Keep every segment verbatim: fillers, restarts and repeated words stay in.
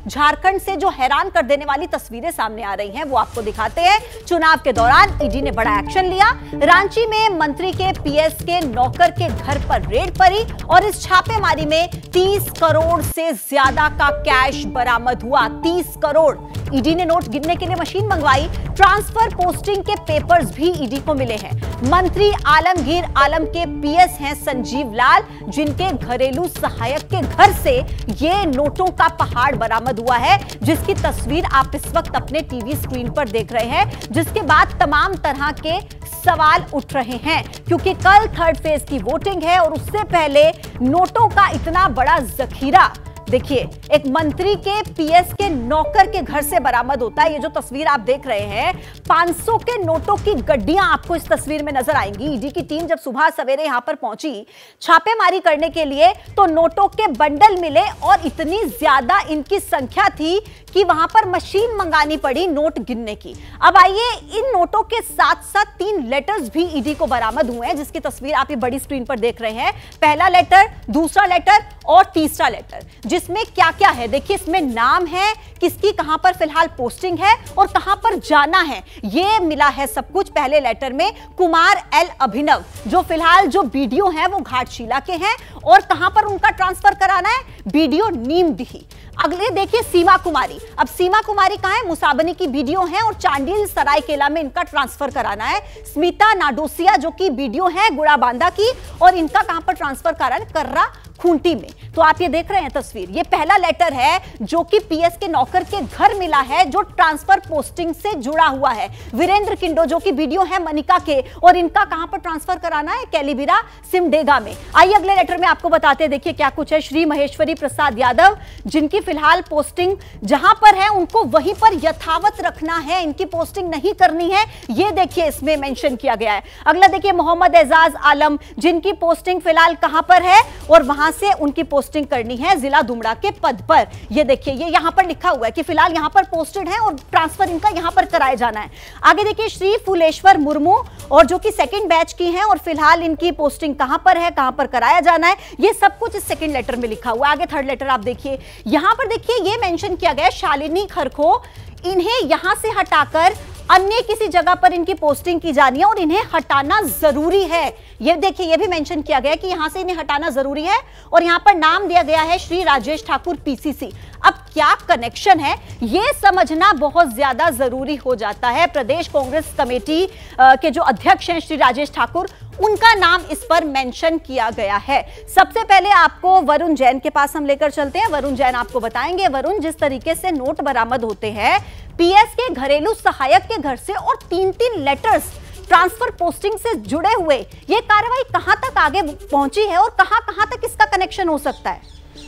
झारखंड से जो हैरान कर देने वाली तस्वीरें सामने आ रही हैं वो आपको दिखाते हैं। चुनाव के दौरान ईडी ने बड़ा एक्शन लिया। रांची में मंत्री के पीएस के नौकर के घर पर रेड पड़ी और इस छापेमारी में तीस करोड़ से ज्यादा का कैश बरामद हुआ। तीस करोड़। ईडी ने नोट गिनने के लिए मशीन मंगवाई। ट्रांसफर पोस्टिंग के पेपर्स भी ईडी को मिले हैं। मंत्री आलमगीर आलम के पीएस हैं संजीव लाल, जिनके घरेलू सहायक के घर से ये नोटों का पहाड़ बरामद हुआ है, जिसकी तस्वीर आप इस वक्त अपने टीवी स्क्रीन पर देख रहे हैं। जिसके बाद तमाम तरह के सवाल उठ रहे हैं, क्योंकि कल थर्ड फेज की वोटिंग है और उससे पहले नोटों का इतना बड़ा जखीरा देखिए एक मंत्री के पीएस के नौकर के घर से बरामद होता है। ये जो तस्वीर आप देख रहे हैं, पाँच सौ के नोटों की गड्डियां आपको इस तस्वीर में नजर आएंगी। ईडी की टीम जब सुबह सवेरे यहां पर पहुंची छापेमारी करने के लिए तो नोटों के बंडल मिले और इतनी ज्यादा इनकी संख्या थी कि वहां पर मशीन मंगानी पड़ी नोट गिनने की। अब आइए, इन नोटों के साथ साथ तीन लेटर्स भी ईडी को बरामद हुए हैं, जिसकी तस्वीर आप ये बड़ी स्क्रीन पर देख रहे हैं। पहला लेटर, दूसरा लेटर और तीसरा लेटर, जिसमें क्या क्या है देखिए। इसमें नाम है, किसकी कहां पर फिलहाल पोस्टिंग है और कहां पर जाना है, ये मिला है सब कुछ। पहले लेटर में कुमार एल अभिनव, जो फिलहाल जो बीडीओ हैं वो घाटशिला के हैं और कहां पर उनका ट्रांसफर कराना है, बीडीओ नीमडीही। अगले देखिए सीमा कुमारी। अब सीमा कुमारी कहां है, मुसाबनी की बीडीओ हैं और चांडिल सरायकेला में इनका ट्रांसफर कराना है। स्मिता नाडोसिया जो कि बीडीओ है गुड़ाबांधा की, और इनका कहां पर ट्रांसफर कराना है, कर्रा खूंटी में। तो आप ये देख रहे हैं तस्वीर, ये पहला लेटर है जो कि पीएस के नौकर के घर मिला है, जो ट्रांसफर पोस्टिंग से जुड़ा हुआ है। वीरेंद्र किंडो जो कि बीडीओ है मनिका के, और इनका कहां पर ट्रांसफर कराना है, कैलीबिरा सिमडेगा में। आइए अगले लेटर में आपको बताते हैं, देखिए क्या कुछ है। श्री महेश्वरी प्रसाद यादव, जिनकी फिलहाल पोस्टिंग जहां पर है उनको वहीं पर यथावत रखना है, इनकी पोस्टिंग नहीं करनी है, ये देखिए इसमें मेंशन किया गया है। अगला देखिए मोहम्मद एजाज आलम, जिनकी पोस्टिंग फिलहाल कहां पर है और वहां से उनकी पोस्टिंग करनी है जिला दुमड़ा के पद पर। ये देखिए ये यहां पर लिखा हुआ है कि फिलहाल यहां पर पोस्टेड है और ट्रांसफर इनका यहां पर कराया जाना है। आगे देखिए श्री फुलेश्वर मुर्मू, और जो कि सेकंड बैच की हैं और फिलहाल इनकी पोस्टिंग कहां पर है, कहां पर कराया जाना है, ये सब कुछ इस सेकंड लेटर में लिखा हुआ है। आगे थर्ड लेटर आप देखिए, यहां पर देखिए ये मेंशन किया गया है शालिनी खरखो, इन्हें यहां से हटाकर अन्य किसी जगह पर इनकी पोस्टिंग की जानी है और इन्हें हटाना जरूरी है। ये देखिए ये भी मेंशन किया गया है कि यहां से इन्हें हटाना जरूरी है, और यहां पर नाम दिया गया है श्री राजेश ठाकुर पीसीसी। अब क्या कनेक्शन है ये समझना बहुत ज्यादा जरूरी हो जाता है। प्रदेश कांग्रेस कमेटी के जो अध्यक्ष हैं श्री राजेश ठाकुर, उनका नाम इस पर मेंशन किया गया है। सबसे पहले आपको वरुण जैन के पास हम लेकर चलते हैं। वरुण जैन आपको बताएंगे, वरुण, जिस तरीके से नोट बरामद होते हैं पीएस के घरेलू सहायक के घर से और तीन तीन लेटर्स ट्रांसफर पोस्टिंग से जुड़े हुए, ये कार्रवाई कहां तक आगे पहुंची है और कहां कहां तक इसका कनेक्शन हो सकता है?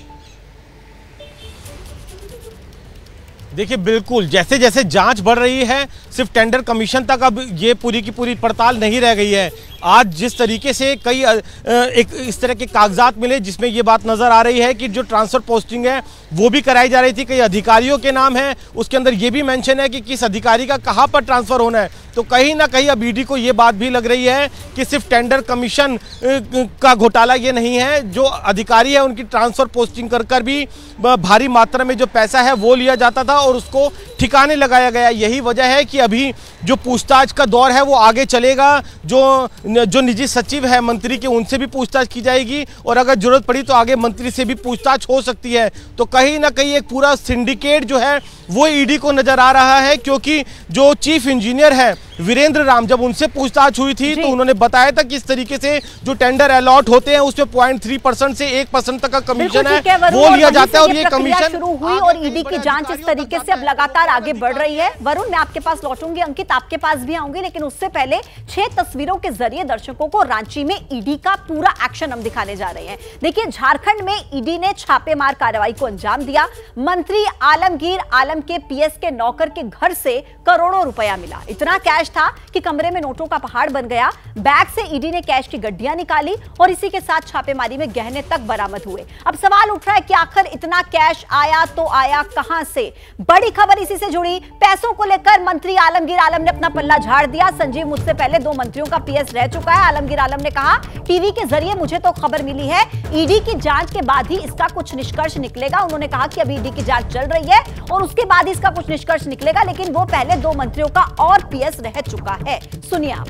देखिए बिल्कुल, जैसे जैसे जांच बढ़ रही है, सिर्फ टेंडर कमीशन तक अब ये पूरी की पूरी पड़ताल नहीं रह गई है। आज जिस तरीके से कई एक इस तरह के कागजात मिले जिसमें ये बात नज़र आ रही है कि जो ट्रांसफ़र पोस्टिंग है वो भी कराई जा रही थी, कई अधिकारियों के नाम है, उसके अंदर ये भी मेंशन है कि किस अधिकारी का कहाँ पर ट्रांसफ़र होना है। तो कहीं ना कहीं अब ईडी को ये बात भी लग रही है कि सिर्फ टेंडर कमीशन का घोटाला ये नहीं है, जो अधिकारी है उनकी ट्रांसफ़र पोस्टिंग कर कर भी भारी मात्रा में जो पैसा है वो लिया जाता था और उसको ठिकाने लगाया गया। यही वजह है कि अभी जो पूछताछ का दौर है वो आगे चलेगा। जो जो निजी सचिव है मंत्री के, उनसे भी पूछताछ की जाएगी और अगर जरूरत पड़ी तो आगे मंत्री से भी पूछताछ हो सकती है। तो कहीं ना कहीं एक पूरा सिंडिकेट जो है वो ईडी को नजर आ रहा है, क्योंकि जो चीफ इंजीनियर है वीरेंद्र राम, जब उनसे पूछताछ हुई थी तो उन्होंने बताया था कि इस तरीके से जो टेंडर अलॉट होते हैं उसमें पॉइंट थ्री परसेंट से एक परसेंट तक का कमीशन है वो लिया जाता है और ये कमीशन शुरू हुई और ईडी की जांच इस तरीके से अब लगातार आगे बढ़ रही है। वरुण, मैं आपके पास लौटूंगी, अंकित आपके पास भी आऊंगी, लेकिन उससे पहले छह तस्वीरों के जरिए दर्शकों को रांची में ईडी का पूरा एक्शन हम दिखाने जा रहे हैं। देखिए झारखंड में ईडी ने छापेमार कार्रवाई को अंजाम दिया। मंत्री आलमगीर आलम के पीएस के नौकर के घर से करोड़ों रुपया मिला। इतना कैश कैश था कि कमरे में नोटों का पहाड़ बन गया। बैग से ईडी ने कैश की गड्डियां निकाली और इसी के साथ छापेमारी में गहने तक बरामद हुए। अब सवाल उठ रहा है कि आखिर इतना कैश आया तो आया कहां से? बड़ी खबर इसी से जुड़ी। पैसों को लेकर मंत्री आलमगीर आलम ने अपना पल्ला झाड़ दिया। संजीव मुझसे पहले दो मंत्रियों का पीएस रह चुका है। आलमगीर आलम ने कहा, टीवी के जरिए मुझे तो खबर मिली है, ईडी की जांच के बाद ही इसका कुछ निष्कर्ष निकलेगा। उन्होंने कहा कि अभी ईडी की जांच चल रही है और उसके बाद इसका कुछ निष्कर्ष निकलेगा, लेकिन वो पहले दो मंत्रियों का और पीएस रह चुका है। सुनिए आप।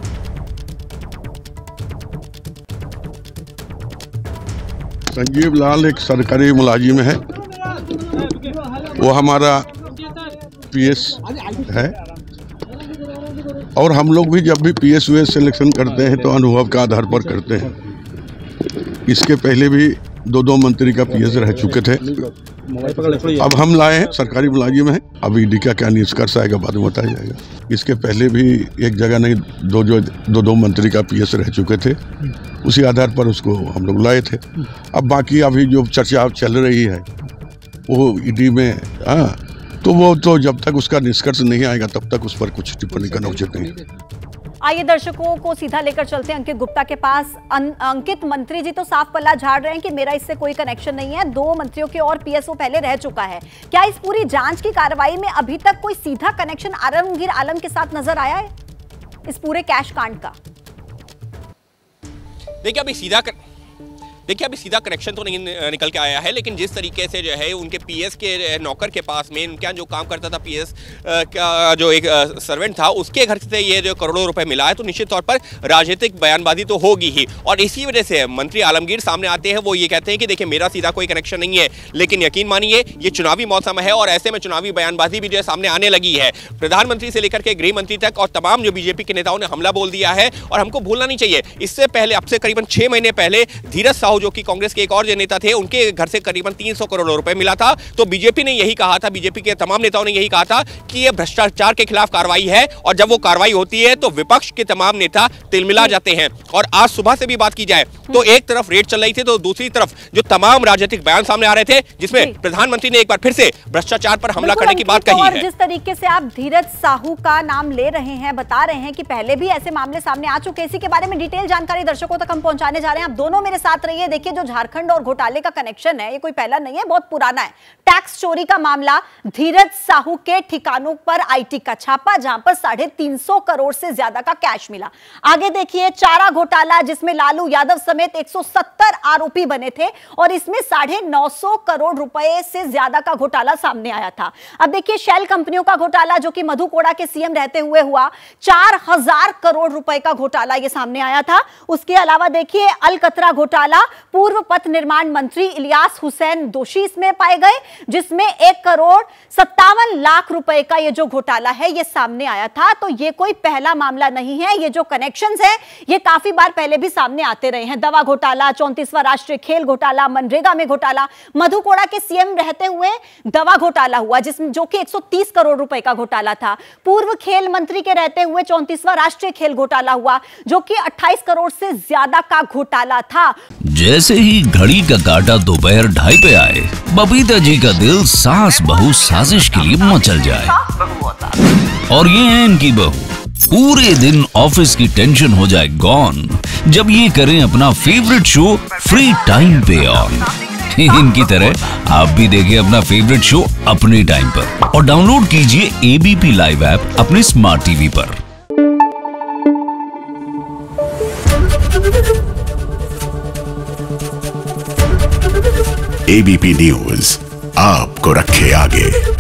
संजीव लाल एक सरकारी मुलाजिम है, वो हमारा पीएस है और हम लोग भी जब भी पीएस वीएस सिलेक्शन करते हैं तो अनुभव के आधार पर करते हैं। इसके पहले भी दो दो मंत्री का पीएस रह चुके थे। अब हम लाए हैं, सरकारी मुलाजिम है। अब ईडी का क्या निष्कर्ष आएगा बाद में बताया जाएगा। इसके पहले भी एक जगह नहीं दो जो दो दो मंत्री का पीएस रह चुके थे, उसी आधार पर उसको हम लोग लाए थे। अब बाकी अभी जो चर्चा चल रही है वो ईडी में, हाँ, तो वो तो जब तक उसका निष्कर्ष नहीं आएगा तब तक उस पर कुछ टिप्पणी करना उचित नहीं। आइए दर्शकों को सीधा लेकर चलते हैं अंकित गुप्ता के पास। अं, अंकित, मंत्री जी तो साफ पल्ला झाड़ रहे हैं कि मेरा इससे कोई कनेक्शन नहीं है, दो मंत्रियों के और पीएसओ पहले रह चुका है। क्या इस पूरी जांच की कार्रवाई में अभी तक कोई सीधा कनेक्शन आलमगीर आलम के साथ नजर आया है इस पूरे कैश कांड का? देखिए अभी सीधा कर... देखिए अभी सीधा कनेक्शन तो नहीं निकल के आया है, लेकिन जिस तरीके से जो है उनके पीएस के नौकर के पास में उनका जो काम करता था पीएस का जो एक सर्वेंट था उसके घर से ये जो करोड़ों रुपए मिला है, तो निश्चित तौर पर राजनीतिक बयानबाजी तो होगी ही। और इसी वजह से मंत्री आलमगीर सामने आते हैं, वो ये कहते हैं कि देखिए मेरा सीधा कोई कनेक्शन नहीं है, लेकिन यकीन मानिए ये चुनावी मौसम है और ऐसे में चुनावी बयानबाजी भी जो है सामने आने लगी है। प्रधानमंत्री से लेकर के गृह मंत्री तक और तमाम जो बीजेपी के नेताओं ने हमला बोल दिया है। और हमको भूलना नहीं चाहिए, इससे पहले अब से करीबन छह महीने पहले धीरज साहू जो कि कांग्रेस के एक और जो नेता थे, उनके घर से करीबन तीन सौ करोड़ रुपए मिला था। तो बीजेपी ने यही कहा था, बीजेपी के तमाम नेताओं ने यही कहा था कि यह भ्रष्टाचार के खिलाफ कार्रवाई है, और जब वो कार्रवाई होती है तो विपक्ष के तमाम नेता तिलमिला जाते हैं। और आज सुबह से भी बात की जाए तो एक तरफ रेड चल रही थी तो दूसरी तरफ जो तमाम राजनीतिक बयान सामने आ रहे थे, जिसमें प्रधानमंत्री ने एक बार फिर से भ्रष्टाचार पर हमला करने की बात कही है। जिस तरीके से आप धीरज साहू का नाम ले रहे हैं, बता रहे हैं कि पहले भी ऐसे मामले सामने आ चुके हैं, इसी के बारे में डिटेल जानकारी दर्शकों तक हम पहुंचाने जा रहे हैं। आप दोनों मेरे साथ रहिए। देखिए जो झारखंड और घोटाले का कनेक्शन है ये कोई पहला नहीं है, बहुत पुराना है। टैक्स चोरी का मामला, धीरज साहू के ठिकानों पर आईटी का छापा, जहां पर साढ़े तीन सौ करोड़ से ज्यादा का कैश मिला। आगे देखिए चारा घोटाला, जिसमें लालू यादव समेत एक सौ सत्तर आरोपी बने थे और इसमें साढ़े नौ सौ करोड़ रुपए से ज्यादा का घोटाला सामने आया था। अब देखिए शेल कंपनियों का घोटाला, जो कि मधु कोड़ा के सीएम रहते हुए हुआ, चार हजार करोड़ रुपए का घोटाला ये सामने आया था। उसके अलावा देखिए अलकतरा घोटाला, पूर्व पथ निर्माण मंत्री इलियास हुसैन दोषी इसमें पाए गए, जिसमें एक करोड़ सत्तावन लाख रुपए का ये जो घोटाला है ये सामने आया था। तो ये कोई पहला मामला नहीं है, ये जो कनेक्शंस है ये काफी बार पहले भी सामने आते रहे हैं। दवा घोटाला, चौंतीसवां राष्ट्रीय खेल घोटाला, मनरेगा में घोटाला, मधु कोड़ा के सीएम रहते हुए दवा घोटाला हुआ, जिसमें जो कि एक सौ तीस करोड़ रुपए का घोटाला था। पूर्व खेल मंत्री के रहते हुए चौंतीसवां राष्ट्रीय खेल घोटाला हुआ, जो कि अट्ठाईस करोड़ से ज्यादा का घोटाला था। जैसे ही घड़ी का काटा दोपहर ढाई पे आए, बबीता जी का दिल सास बहू साजिश के लिए मचल जाए। और ये है इनकी बहू, पूरे दिन ऑफिस की टेंशन हो जाए गॉन जब ये करें अपना फेवरेट शो फ्री टाइम पे ऑन। इनकी तरह आप भी देखिए अपना फेवरेट शो अपने टाइम पर और डाउनलोड कीजिए एबीपी लाइव ऐप अपने स्मार्ट टीवी पर। एबीपी न्यूज आपको रखे आगे।